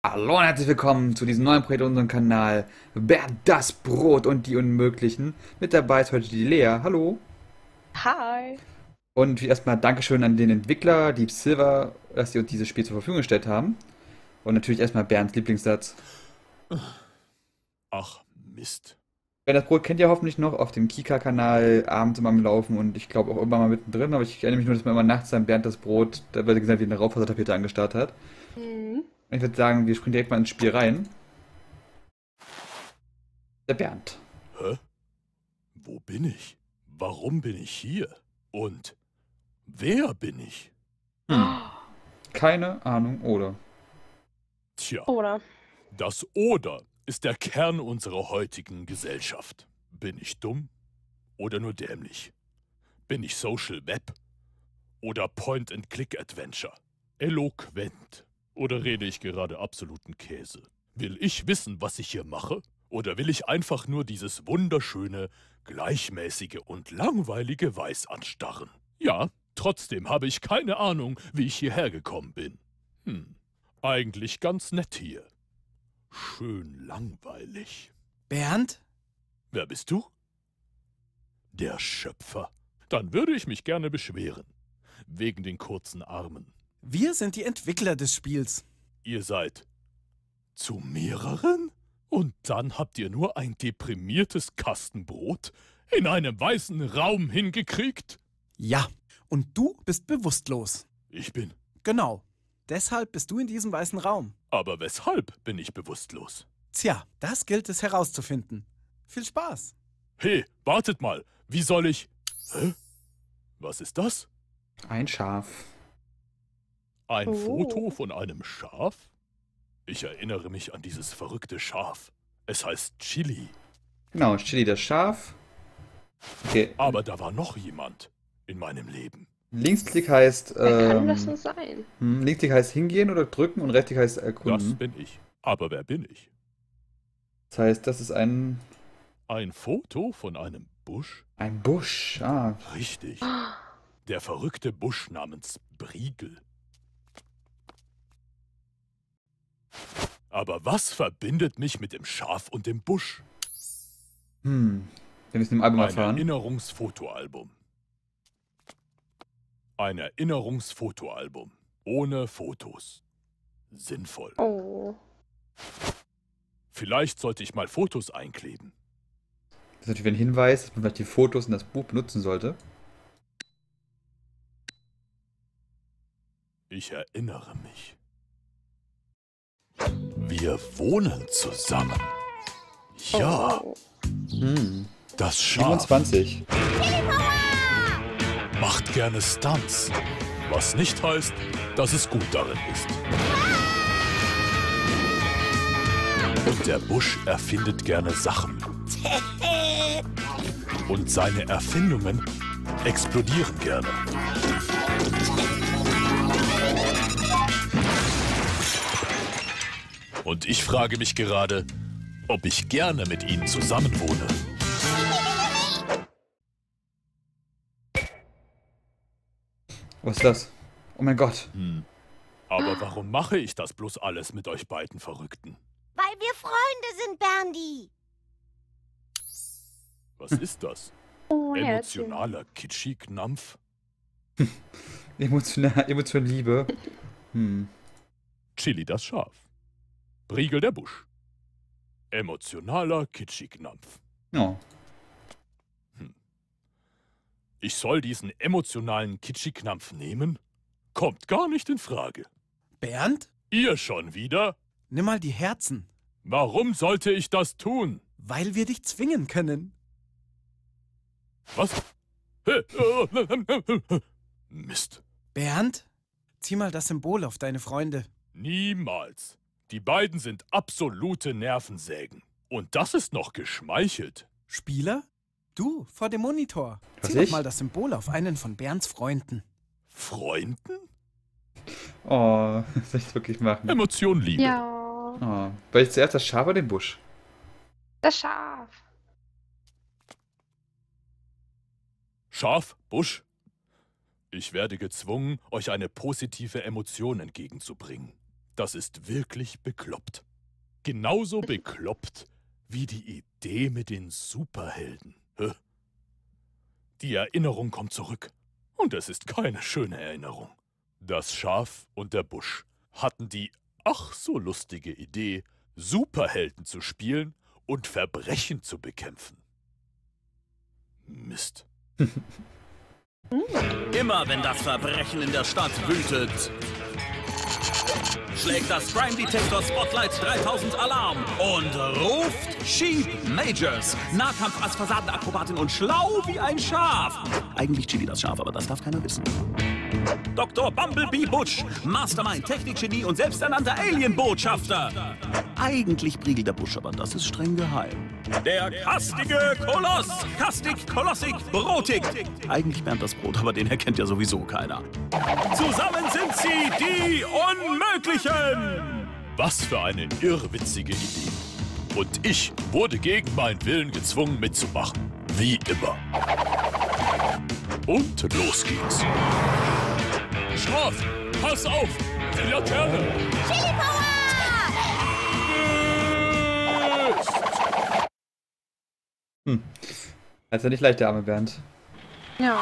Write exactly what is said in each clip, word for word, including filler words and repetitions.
Hallo und herzlich willkommen zu diesem neuen Projekt auf unserem Kanal Bernd das Brot und die Unmöglichen. Mit dabei ist heute die Lea. Hallo. Hi. Und wie erstmal Dankeschön an den Entwickler, Deep Silver, dass sie uns dieses Spiel zur Verfügung gestellt haben. Und natürlich erstmal Bernds Lieblingssatz. Ach, Mist. Bernd das Brot kennt ihr hoffentlich noch auf dem Kika-Kanal abends immer am Laufen und ich glaube auch immer mal mittendrin, aber ich erinnere mich nur, dass man immer nachts dann Bernd das Brot, da wird gesagt, wie eine Raufasertapete angestarrt hat. Mhm. Und ich würde sagen, wir springen direkt mal ins Spiel rein. Der Bernd. Hä? Wo bin ich? Warum bin ich hier? Und wer bin ich? Hm. Keine Ahnung, oder? Tja, Oder? das Oder ist der Kern unserer heutigen Gesellschaft. Bin ich dumm oder nur dämlich? Bin ich Social Web oder Point-and-Click-Adventure? Eloquent oder rede ich gerade absoluten Käse? Will ich wissen, was ich hier mache? Oder will ich einfach nur dieses wunderschöne, gleichmäßige und langweilige Weiß anstarren? Ja, trotzdem habe ich keine Ahnung, wie ich hierher gekommen bin. Hm, eigentlich ganz nett hier. Schön langweilig. Bernd? Wer bist du? Der Schöpfer. Dann würde ich mich gerne beschweren. Wegen den kurzen Armen. Wir sind die Entwickler des Spiels. Ihr seid zu mehreren? Und dann habt ihr nur ein deprimiertes Kastenbrot in einem weißen Raum hingekriegt? Ja, und du bist bewusstlos. Ich bin. Genau. Deshalb bist du in diesem weißen Raum. Aber weshalb bin ich bewusstlos? Tja, das gilt es herauszufinden. Viel Spaß. Hey, wartet mal. Wie soll ich... Hä? Was ist das? Ein Schaf. Ein Oh. Foto von einem Schaf? Ich erinnere mich an dieses verrückte Schaf. Es heißt Chili. Genau, Chili das Schaf. Okay, Aber da war noch jemand in meinem Leben. Linksklick heißt, Wer kann das ähm, denn sein? hm, Linksklick heißt hingehen oder drücken und Rechtsklick heißt Das erkunden. bin ich. Aber wer bin ich? Das heißt, das ist ein, Ein Foto von einem Busch? ein Busch. Ah, Richtig. Der verrückte Busch namens Briegel. Aber was verbindet mich mit dem Schaf und dem Busch? hm. Wir müssen im Album Ein erfahren. Erinnerungsfotoalbum. Ein Erinnerungsfotoalbum. Ohne Fotos. Sinnvoll. Oh. Vielleicht sollte ich mal Fotos einkleben. Das ist natürlich ein Hinweis, dass man vielleicht die Fotos in das Buch benutzen sollte. Ich erinnere mich. Wir wohnen zusammen. Ja, Oh. Hm. das Schaf siebenundzwanzig. macht gerne Stunts. Was nicht heißt, dass es gut darin ist. Und der Busch erfindet gerne Sachen. Und seine Erfindungen explodieren gerne. Und ich frage mich gerade, ob ich gerne mit ihnen zusammenwohne. Was ist das? Oh mein Gott. Hm. Aber warum mache ich das bloß alles mit euch beiden Verrückten? Weil wir Freunde sind, Berndi. Was ist das? Oh, Herzchen. Emotionaler Kitschi-Knampf? Emotional, Emotion Liebe. Hm. Chili das Schaf. Briegel der Busch. Emotionaler Kitschi-Knampf. Oh. Ich soll diesen emotionalen Kitschi-Knampf nehmen? Kommt gar nicht in Frage. Bernd? Ihr schon wieder? Nimm mal die Herzen, Warum sollte ich das tun? weil wir dich zwingen können. Was? Mist. Bernd? Zieh mal das Symbol auf deine Freunde. Niemals. Die beiden sind absolute Nervensägen. Und das ist noch geschmeichelt. Spieler? Du, vor dem Monitor. Was, Zieh doch ich? mal das Symbol auf einen von Bernds Freunden. Freunden? Oh, das soll ich wirklich machen? Emotion Liebe. Ja. Oh. Weil ich zuerst das Schaf oder den Busch? Das Schaf. Schaf, Busch. Ich werde gezwungen, euch eine positive Emotion entgegenzubringen. Das ist wirklich bekloppt. Genauso bekloppt wie die Idee mit den Superhelden. Hä? Die Erinnerung kommt zurück. Und es ist keine schöne Erinnerung. Das Schaf und der Busch hatten die ach so lustige Idee, Superhelden zu spielen und Verbrechen zu bekämpfen. Mist. Immer wenn das Verbrechen in der Stadt wütet, schlägt das Crime Detector Spotlight dreitausend Alarm und ruft Chief Majors. Nahkampf als Fassadenakrobatin und schlau wie ein Schaf. Eigentlich Chili das Schaf, aber das darf keiner wissen. Doktor Bumblebee Busch, Mastermind, Technikgenie und selbsternannter Alien-Botschafter. Eigentlich Briegel der Busch, aber das ist streng geheim. Der kastige Koloss, kastig, kolossig, brotig. Eigentlich Bernd das Brot, aber den erkennt ja sowieso keiner. Zusammen sind sie die Unmöglichen. Was für eine irrwitzige Idee. Und ich wurde gegen meinen Willen gezwungen mitzumachen. Wie immer. Und los geht's. Schaf, pass auf! Die Laterne! Chili Power! Hm. Das ist ja nicht leicht, der arme Bernd. Ja.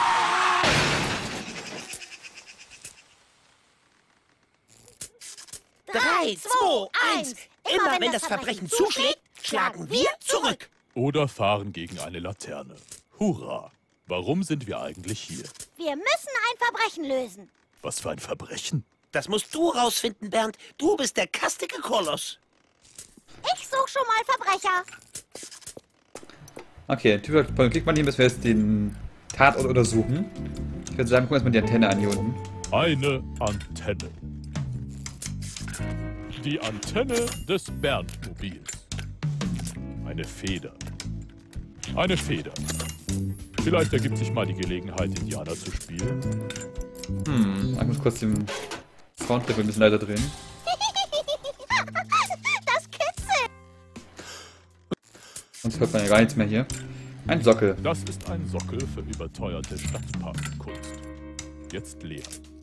Drei, zwei, eins. Immer wenn das Verbrechen zuschlägt, schlagen wir zurück. Oder fahren gegen eine Laterne. Hurra! Warum sind wir eigentlich hier? Wir müssen ein Verbrechen lösen. Was für ein Verbrechen? Das musst du rausfinden, Bernd. Du bist der kastige Koloss. Ich such schon mal Verbrecher. Okay, Typ klickt man hier, bis wir jetzt den Tatort untersuchen. Ich würde sagen, gucken wir uns mal die Antenne an hier unten. Eine Antenne. Die Antenne des Berndmobils. Eine Feder. Eine Feder. Vielleicht ergibt sich mal die Gelegenheit, Indianer zu spielen. Hm, ich muss kurz den Soundlevel ein bisschen leiser drehen. Das kitzelt. Sonst hört man ja gar nichts mehr hier. Ein Sockel. Das ist ein Sockel für überteuerte Stadtparkkunst. Jetzt leer.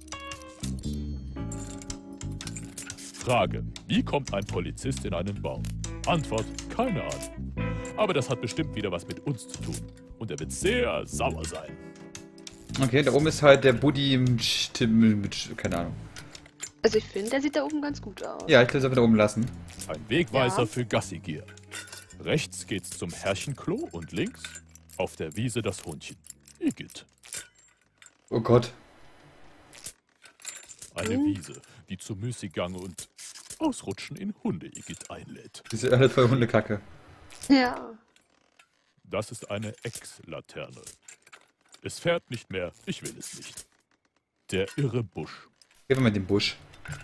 Frage: Wie kommt ein Polizist in einen Baum? Antwort: keine Ahnung. Aber das hat bestimmt wieder was mit uns zu tun. Und er wird sehr sauer sein. Okay, da oben ist halt der Buddy mit, mit keine Ahnung. Also ich finde, der sieht da oben ganz gut aus. Ja, ich will es einfach da oben lassen. Ein Wegweiser Ja. für Gassigier. Rechts geht's zum Herrchenklo und links auf der Wiese das Hundchen. Igitt. Oh Gott. Eine Wiese, die zu Müßiggang und Ausrutschen in Hunde-Igitt einlädt. Diese alle voll Hundekacke. Ja. Das ist eine Ex-Laterne. Es fährt nicht mehr, ich will es nicht. Der irre Busch. Gib mir den Busch.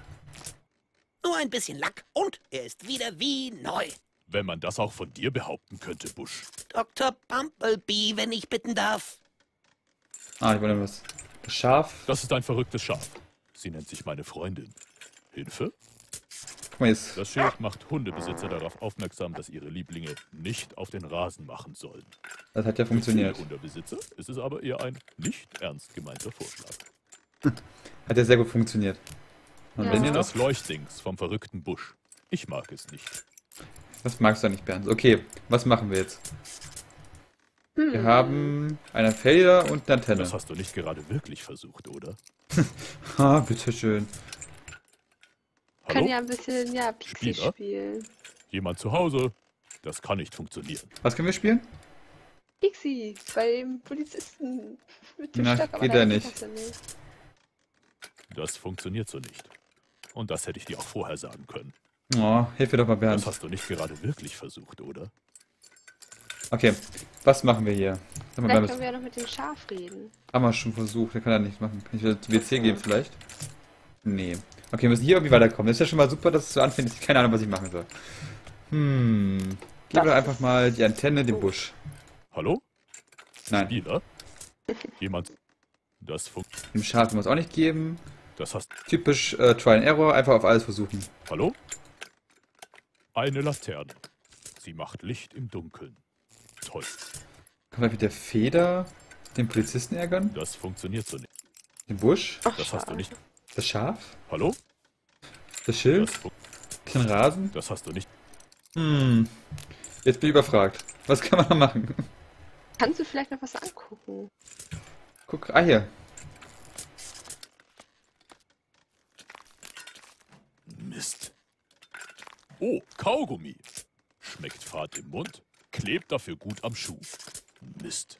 Nur ein bisschen Lack und er ist wieder wie neu. Wenn man das auch von dir behaupten könnte, Busch. Doktor Bumblebee, wenn ich bitten darf. Ah, ich wollte was. Das Schaf. Das ist ein verrücktes Schaf. Sie nennt sich meine Freundin. Hilfe? Guck mal jetzt. Das Schild macht Hundebesitzer darauf aufmerksam, dass ihre Lieblinge nicht auf den Rasen machen sollen. Das hat ja Für funktioniert. viele Hundebesitzer ist es aber eher ein nicht ernst gemeinter Vorschlag. Hat ja sehr gut funktioniert. Und Ja. wenn ihr noch? Das Leuchtdings vom verrückten Busch. Ich mag es nicht. Das magst du nicht, Bernd. Okay, was machen wir jetzt? Hm. Wir haben eine Feder und eine Antenne. Das hast du nicht gerade wirklich versucht, oder? Ah, bitteschön. Können Hallo? ja ein bisschen, ja, Pixie Spieler? spielen. Jemand zu Hause? Das kann nicht funktionieren. Was können wir spielen? Pixie, beim Polizisten. Mit dem Na, Stock, aber geht nein, ja das nicht. passt ja nicht. Das funktioniert so nicht. Und das hätte ich dir auch vorher sagen können. Oh, hilf mir doch mal, Das Bernd. hast du nicht gerade wirklich versucht, oder? Okay, was machen wir hier? Sag mal, Vielleicht können Bernd, wir ja noch mit dem Schaf reden. haben wir schon versucht. Der kann er nicht machen. Kann ich wieder zu W C gehen vielleicht? Nee. Okay, wir müssen hier irgendwie weiterkommen. Das ist ja schon mal super, dass es so anfängt, dass ich keine Ahnung, was ich machen soll. Hm. Geben wir doch einfach mal die Antenne dem Busch. Hallo? Nein, Spieler? Jemand? Das fun dem Schaf können wir es auch nicht geben. Das hast... Typisch äh, Try and Error, einfach auf alles versuchen. Hallo? Eine Laterne. Sie macht Licht im Dunkeln. Toll. Kann man mit der Feder den Polizisten ärgern? Das funktioniert so nicht. Den Busch? Ach, Das hast du nicht... Das Schaf? Hallo? Das Schild? Das, Bisschen Rasen? das hast du nicht. Hm. Jetzt bin ich überfragt. Was kann man da machen? Kannst du vielleicht noch was angucken? Guck, ah hier. Mist. Oh, Kaugummi. Schmeckt fad im Mund, klebt dafür gut am Schuh. Mist.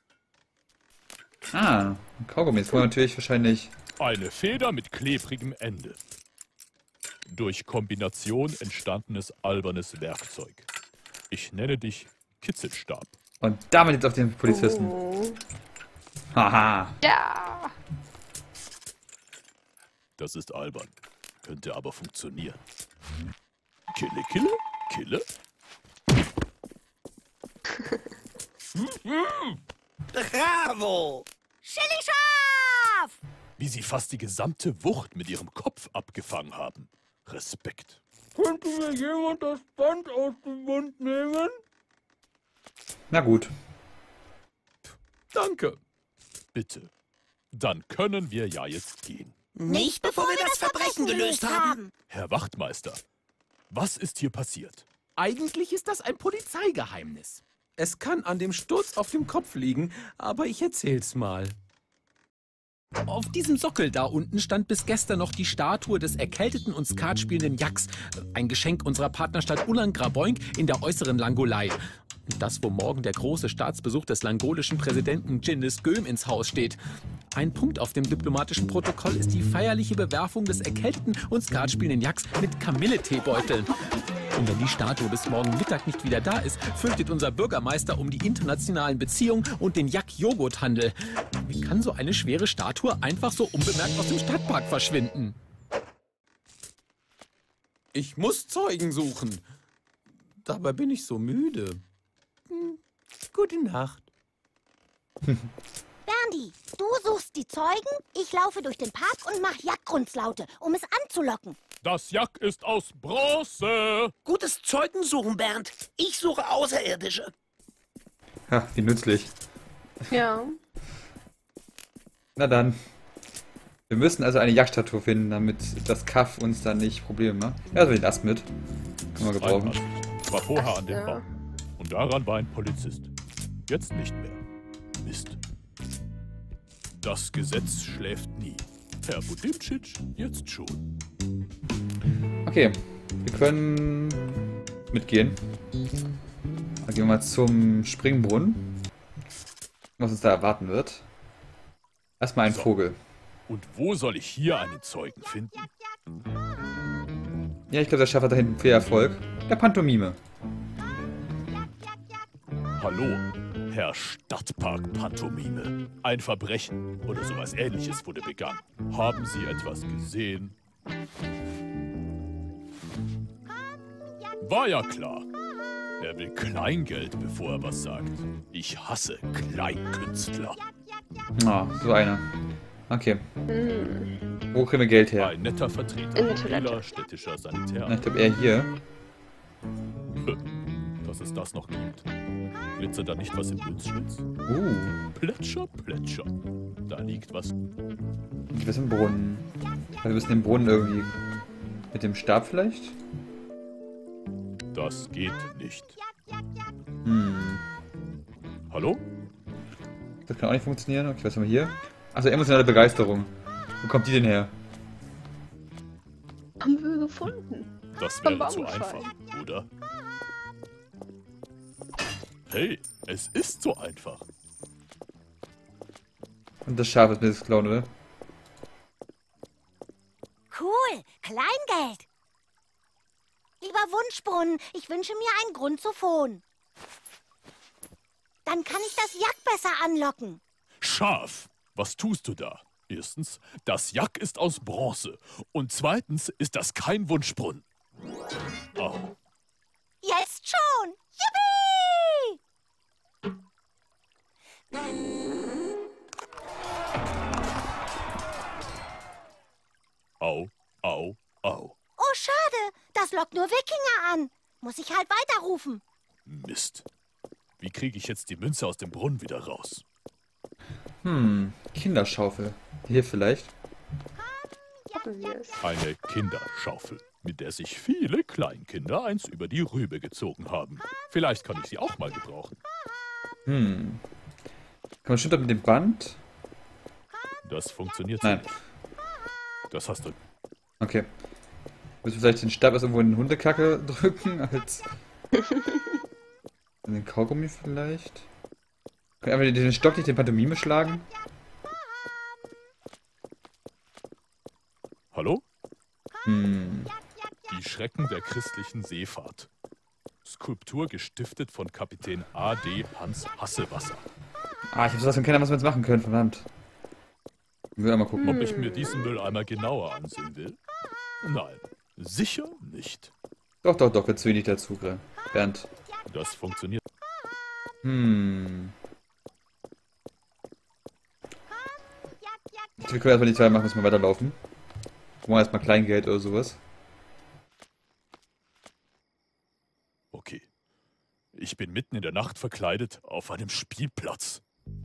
Ah, ein Kaugummi. Jetzt wollen wir natürlich wahrscheinlich... Eine Feder mit klebrigem Ende. Durch Kombination entstandenes albernes Werkzeug. Ich nenne dich Kitzelstab. Und damit jetzt auf den Polizisten. Oh. Haha. Ja. Das ist albern. Könnte aber funktionieren. Kille, kille, kille. Bravo! Chili scharf! Wie sie fast die gesamte Wucht mit ihrem Kopf abgefangen haben. Respekt. Könnte mir jemand das Band aus dem Mund nehmen? Na gut. Danke. Bitte. Dann können wir ja jetzt gehen. Nicht bevor wir das Verbrechen gelöst haben. Herr Wachtmeister, was ist hier passiert? Eigentlich ist das ein Polizeigeheimnis. Es kann an dem Sturz auf dem Kopf liegen, aber ich erzähl's mal. Auf diesem Sockel da unten stand bis gestern noch die Statue des erkälteten und Skat spielenden Jacks. Ein Geschenk unserer Partnerstadt Ulan-Graboink in der äußeren Langolei. Das, wo morgen der große Staatsbesuch des langolischen Präsidenten Dschinnis Göm ins Haus steht. Ein Punkt auf dem diplomatischen Protokoll ist die feierliche Bewerfung des erkälteten und Skat spielenden Jacks mit Kamille-Teebeuteln. Und wenn die Statue bis morgen Mittag nicht wieder da ist, fürchtet unser Bürgermeister um die internationalen Beziehungen und den Jack-Joghurt-Handel. Wie kann so eine schwere Statue einfach so unbemerkt aus dem Stadtpark verschwinden? Ich muss Zeugen suchen. Dabei bin ich so müde. Hm, gute Nacht. Berndi, du suchst die Zeugen, ich laufe durch den Park und mach Jagdgrundslaute, um es anzulocken. Das Jack ist aus Bronze. Gutes Zeugensuchen, Bernd. Ich suche Außerirdische. Ha, wie nützlich. Ja. Na dann. Wir müssen also eine Jagdstatue finden, damit das Kaff uns dann nicht Probleme macht. Ja, also den Ast mit. Können wir gebrauchen. Ich war vorher an dem Ja. Baum. Und daran war ein Polizist. Jetzt nicht mehr. Mist. Das Gesetz schläft nie. Herr Budimcic, jetzt schon. Okay, wir können mitgehen. Dann gehen wir mal zum Springbrunnen. Was uns da erwarten wird. Erstmal ein So. Vogel. Und wo soll ich hier einen Zeugen finden? Ja, ich glaube, der Chef hat da hinten viel Erfolg. Der Pantomime. Hallo, Herr Stadtpark-Pantomime. Ein Verbrechen oder sowas Ähnliches wurde begangen. Haben Sie etwas gesehen? War ja klar. Er will Kleingeld, bevor er was sagt. Ich hasse Kleinkünstler. Ah, so einer. Okay. Hm. Wo kriegen wir Geld her? Ein netter Vertreter In der Toilette. vieler städtischer Na, Sanitär. ich glaube eher hier. Dass es das noch gibt. Glitzert da nicht was im Münzschlitz? Uh, Plätscher, plätscher. Da liegt was. wir sind im Brunnen. Also wir müssen den Brunnen irgendwie... Mit dem Stab vielleicht? Das geht nicht. Hm. Hallo? Das kann auch nicht funktionieren. Okay, was haben wir hier? Also emotionale Begeisterung. Wo kommt die denn her? Haben wir gefunden. Das Vom wäre zu Baum einfach, oder? Hey, es ist so einfach. Und das Schaf ist mir das klauen, oder? Cool, Kleingeld. Lieber Wunschbrunnen, ich wünsche mir einen Grundsophon. Dann kann ich das Jack besser anlocken. Schaf, was tust du da? Erstens, das Jack ist aus Bronze. Und zweitens ist das kein Wunschbrunnen. Au. Jetzt schon. Yippie! Au, au, au. Oh, schade. Das lockt nur Wikinger an. Muss ich halt weiterrufen. Mist. Wie kriege ich jetzt die Münze aus dem Brunnen wieder raus? Hm, Kinderschaufel. Hier vielleicht. Haben wir es. Eine Kinderschaufel, mit der sich viele Kleinkinder eins über die Rübe gezogen haben. Vielleicht kann ich sie auch mal gebrauchen. Hm. Kann man stimmt mit dem Band? Das funktioniert Nein. so nicht. Das hast du. Okay. Müssen wir vielleicht den Stab erst irgendwo in den Hundekacke drücken, als... in den Kaugummi vielleicht? Können wir den Stock nicht den Pantomime schlagen? Hallo? Hm. Die Schrecken der christlichen Seefahrt. Skulptur gestiftet von Kapitän A D Hans Hassewasser. Ah, ich hab sowas von keiner, was wir jetzt machen können, verdammt. Ich will einmal gucken. Ob ich mir diesen Mülleimer genauer ansehen will? Nein, sicher nicht. Doch, doch, doch, jetzt will ich dazu, Bernd. Das funktioniert. Hm. Wir können erstmal die zwei machen, müssen wir weiterlaufen. Gucken wir erstmal Kleingeld oder sowas. Okay. Ich bin mitten in der Nacht verkleidet auf einem Spielplatz.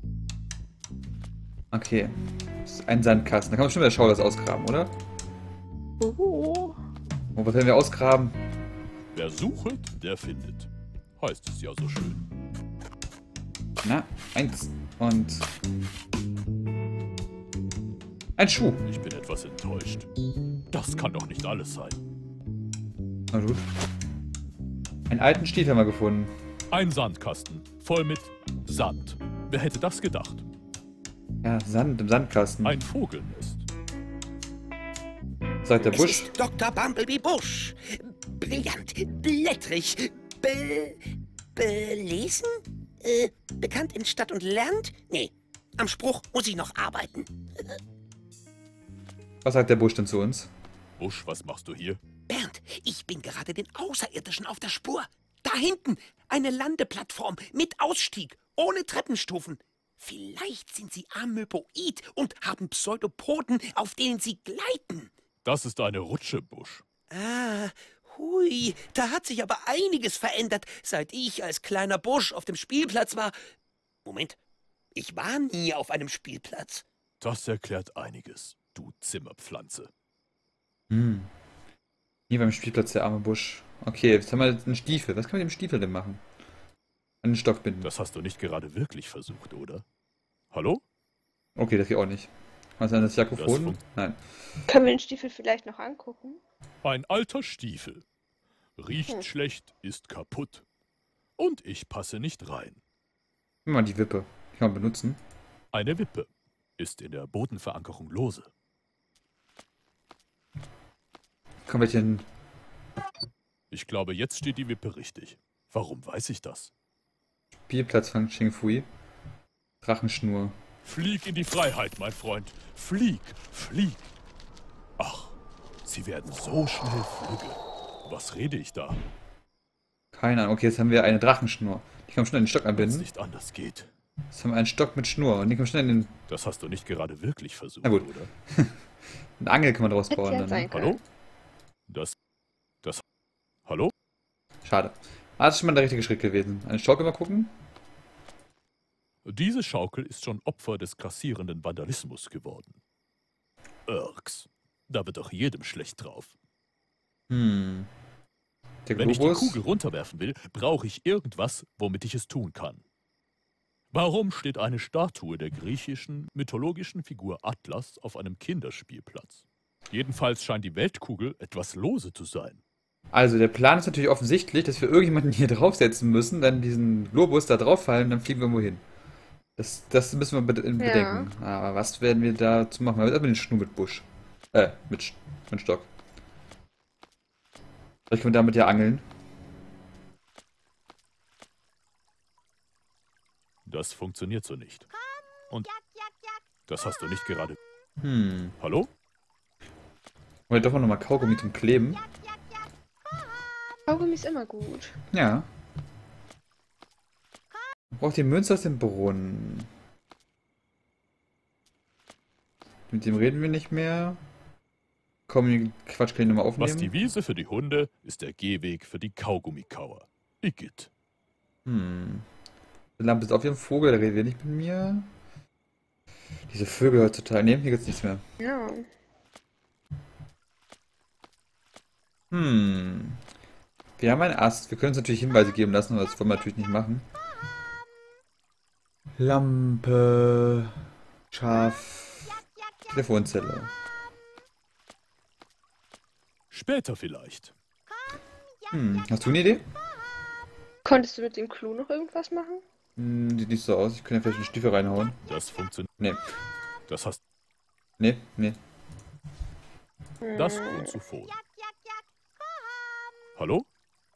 Okay. Das ist ein Sandkasten. Da kann man bestimmt mit der Schaufel das ausgraben, oder? Oh. Und was werden wir ausgraben? Wer sucht, der findet. Heißt es ja so schön. Na, eins. Und... ein Schuh. Ich bin etwas enttäuscht. Das kann doch nicht alles sein. Na gut. Einen alten Stiefel haben wir gefunden. Ein Sandkasten, voll mit Sand. Wer hätte das gedacht? Ja, Sand im Sandkasten. Ein Vogelnest. Sagt der Es Busch. ist Doktor Bumblebee Busch. Brillant, blättrig, be... belesen? Äh, bekannt in Stadt und Land? Nee, am Spruch muss ich noch arbeiten. Was sagt der Busch denn zu uns? Busch, was machst du hier? Bernd, ich bin gerade den Außerirdischen auf der Spur. Da hinten, eine Landeplattform mit Ausstieg, ohne Treppenstufen. Vielleicht sind sie amöboid und haben Pseudopoden, auf denen sie gleiten. Das ist eine Rutsche, Busch. Ah, hui, da hat sich aber einiges verändert, seit ich als kleiner Busch auf dem Spielplatz war. Moment, ich war nie auf einem Spielplatz. Das erklärt einiges, du Zimmerpflanze. Hm. Hier beim Spielplatz der arme Busch. Okay, jetzt haben wir jetzt einen Stiefel. Was kann man mit dem Stiefel denn machen? An den Stock binden. Das hast du nicht gerade wirklich versucht, oder? Hallo? Okay, das geht auch nicht. Was ist das Jakobon? Das Nein. Können wir den Stiefel vielleicht noch angucken? Ein alter Stiefel. Riecht Hm. schlecht, ist kaputt. Und ich passe nicht rein. Nimm mal die Wippe. Die kann man benutzen. Eine Wippe ist in der Bodenverankerung lose. Kann wir denn... Ich glaube, jetzt steht die Wippe richtig. Warum weiß ich das? Spielplatz von Xing Fui. Drachenschnur. Flieg in die Freiheit, mein Freund. Flieg, flieg. Ach, sie werden so schnell Flügge. Was rede ich da? Keine Ahnung. Okay, jetzt haben wir eine Drachenschnur. Die kann man schnell in den Stock Wenn es anbinden. nicht anders geht. Jetzt haben wir einen Stock mit Schnur. Und die kann man schnell in den... Das hast du nicht gerade wirklich versucht, Na gut. oder? Eine Angel kann man draus Hätte bauen. ja Dann, sein ne? können. Hallo? Das... Das... Hallo? Schade. Ah, das ist schon mal der richtige Schritt gewesen. Einen Stock immer gucken. Diese Schaukel ist schon Opfer des grassierenden Vandalismus geworden. Irks. Da wird doch jedem schlecht drauf. Hm. Der Wenn ich die Globus. Kugel runterwerfen will, brauche ich irgendwas, womit ich es tun kann. Warum steht eine Statue der griechischen, mythologischen Figur Atlas auf einem Kinderspielplatz? Jedenfalls scheint die Weltkugel etwas lose zu sein. Also der Plan ist natürlich offensichtlich, dass wir irgendjemanden hier draufsetzen müssen, dann diesen Globus da drauf fallen, dann fliegen wir irgendwo hin. Das, das müssen wir bed bedenken. Aber was werden wir dazu machen? Wir erstmal den Schnur mit Busch. Äh, mit, Sch mit Stock. Vielleicht können wir damit ja angeln. Das funktioniert so nicht. Und das hast du nicht gerade... Hm. Hallo? Oder doch noch mal Kaugummi zum Kleben. Kaugummi ist immer gut. Ja. Man braucht die Münze aus dem Brunnen. Mit dem reden wir nicht mehr. Komm, Quatsch, kann ich nochmal aufnehmen. Was die Wiese für die Hunde, ist der Gehweg für die Kaugummikauer. Igitt. Hm. Die Lampe ist auf ihrem Vogel, der redet nicht mit mir. Diese Vögel heutzutage. Ne, hier gibt's nichts mehr. Ja. Hm. Wir haben einen Ast. Wir können uns natürlich Hinweise geben lassen, aber das wollen wir natürlich nicht machen. Lampe. Schaf. Telefonzelle. Später vielleicht. Hm. Hast du eine Idee? Konntest du mit dem Clou noch irgendwas machen? Hm, sieht nicht so aus. Ich könnte ja vielleicht einen Stiefel reinhauen. Das funktioniert. Nee. Das hast Nee, nee. das Grunzuphon. Hallo?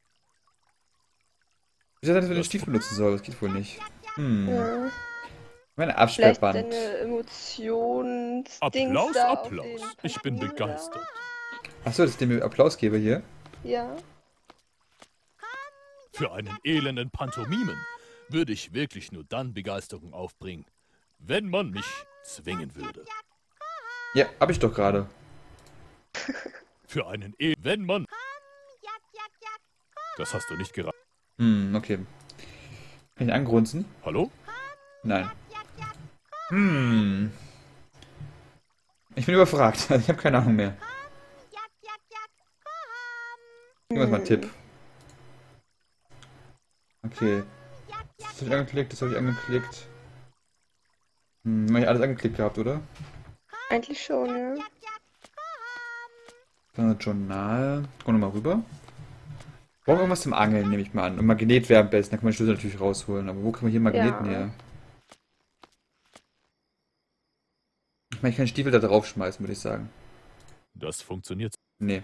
Wieso dass wir den Stiefel benutzen soll? Das geht wohl nicht. Hm. Ja. Meine Vielleicht Absperrband. deine Emotions... Applaus, da auf Applaus. den Ich bin Papier begeistert. Achso, dass ich dem Applaus gebe hier. da. Ja. Für einen elenden Pantomimen würde ich wirklich nur dann Begeisterung aufbringen, wenn man mich zwingen würde. Ja, hab ich doch gerade. Für einen E... Wenn man... Das hast du nicht geraten. Hm, okay. Kann ich angrunzen? Hallo? Nein. Hm. Ich bin überfragt. Ich habe keine Ahnung mehr. Gib mir mal einen Tipp. Okay. Das habe ich angeklickt, das habe ich angeklickt. Hm, habe ich alles angeklickt gehabt, oder? Eigentlich schon, ja. Dann das Journal. Gucken wir mal rüber. Brauchen wir irgendwas zum Angeln, nehme ich mal an. Und Magnet wäre am besten, da kann man den Schlüssel natürlich rausholen. Aber wo kann man hier Magneten Ja. her? Ich meine, ich kann den Stiefel da drauf schmeißen, würde ich sagen. Das funktioniert. Nee.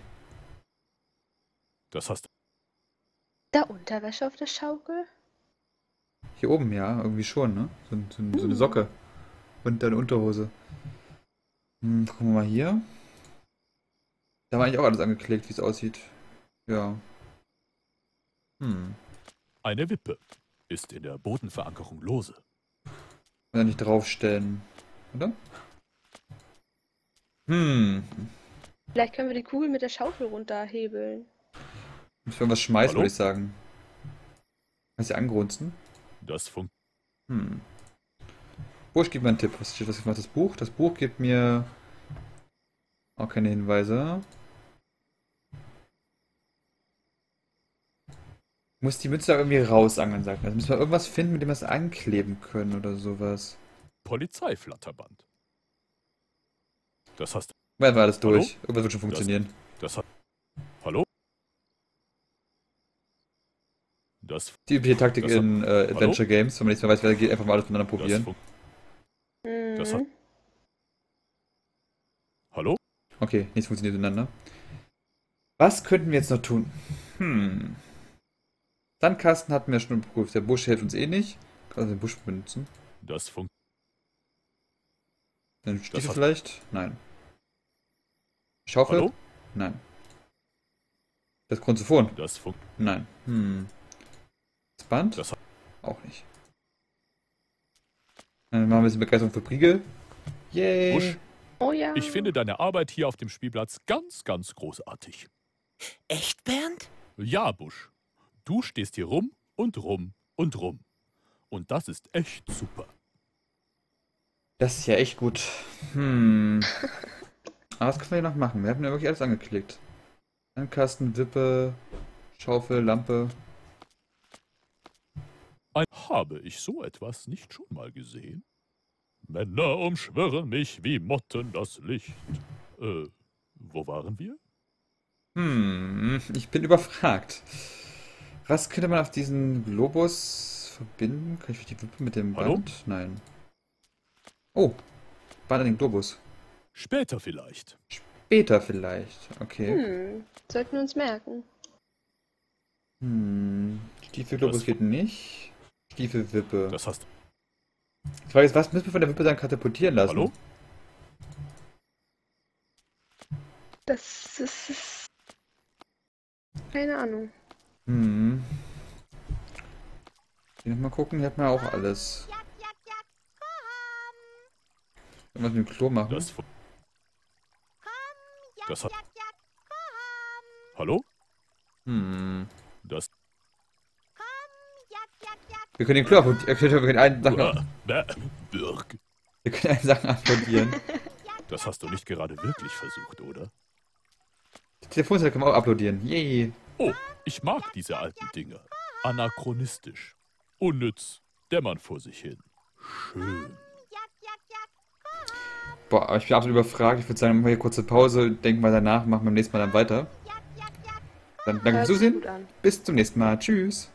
Das hast Da Unterwäsche auf der Schaukel? Hier oben, ja, irgendwie schon, ne? So, so, so eine Socke. Und dann Unterhose. Hm, gucken wir mal hier. Da war eigentlich auch alles angeklickt, wie es aussieht. Ja. Hm. eine Wippe. Ist in der Bodenverankerung lose. Kann er nicht draufstellen. Oder? Hm. Vielleicht können wir die Kugel mit der Schaufel runterhebeln. Müssen wir irgendwas schmeißen, Hallo? würde ich sagen. Kannst du angrunzen? Das funktioniert. Hm. Busch, gib mir einen Tipp. Was, was macht das Buch? Das Buch gibt mir auch keine Hinweise. Muss die Münze da irgendwie rausangeln, sagt man. Also müssen wir irgendwas finden, mit dem wir es ankleben können oder sowas. Polizeiflatterband. Das hast Weil war alles Hallo? durch. Irgendwas wird schon funktionieren. Das hat. Hallo? Das. Die übliche Taktik das hat- in äh, Adventure Games, wenn man nichts mehr weiß, wer geht, einfach mal alles miteinander Das probieren. fun Mhm. Das hat- Hallo? Okay, nichts funktioniert miteinander. Was könnten wir jetzt noch tun? Hm. Sandkasten hatten wir schon geprüft. Der Busch hilft uns eh nicht. Kann man den Busch benutzen? Das funktioniert. Den Stiefel hat- vielleicht? Nein. Schaufel? Hallo? Nein. Das Grunzophon? Das fun Nein. Hm. Das Band? Das hat- Auch nicht. Dann machen wir ein bisschen Begeisterung für Priegel. Yay! Busch, Oh ja. ich finde deine Arbeit hier auf dem Spielplatz ganz, ganz großartig. Echt, Bernd? Ja, Busch. Du stehst hier rum und rum und rum. Und das ist echt super. Das ist ja echt gut. Hm. Aber was können wir hier noch machen? Wir haben ja wirklich alles angeklickt. Sandkasten, Wippe, Schaufel, Lampe. Ein Habe ich so etwas nicht schon mal gesehen? Männer umschwirren mich wie Motten das Licht. Äh, wo waren wir? Hm, ich bin überfragt. Was könnte man auf diesen Globus verbinden? Kann ich die Wippe mit dem Hallo? Band? Nein. Oh, Band an den Globus. Später vielleicht. Später vielleicht. Okay. Hm. Sollten wir uns merken. Hm. Stiefelglobus Das- geht nicht. Stiefelwippe. Das hast Die Frage ist, was müssen wir von der Wippe dann katapultieren lassen? Hallo? Das ist... Keine Ahnung. Hm. Hier mal gucken, hier hat man auch alles. Irgendwas mit dem Klo machen. Das fu Das hat Hallo? Hm. Das Wir können den Klo applaudieren. Wir können einen Sachen, Uah, bäh, Birk. wir können einen Sachen applaudieren. Das hast du nicht gerade wirklich versucht, oder? Die Telefonzelle können wir auch uploadieren. Yay. Oh, ich mag diese alten Dinge. Anachronistisch. Unnütz. Dämmern vor sich hin. Schön. Boah, aber ich bin absolut überfragt. Ich würde sagen, machen wir hier kurze Pause. Denken wir danach, machen wir beim nächsten Mal dann weiter. Dann danke fürs Hört sich Zusehen. gut an. Bis zum nächsten Mal. Tschüss.